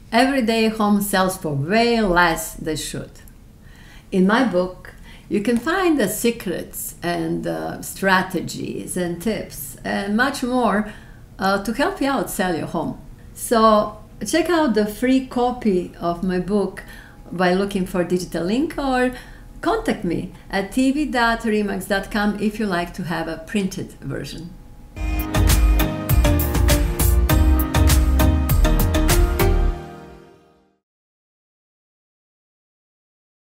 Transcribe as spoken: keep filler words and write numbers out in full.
Everyday home sells for way less than should. In my book, you can find the secrets and uh, strategies and tips and much more uh, to help you out sell your home. So check out the free copy of my book by looking for digital link, or contact me at t v dot remax dot com if you like to have a printed version.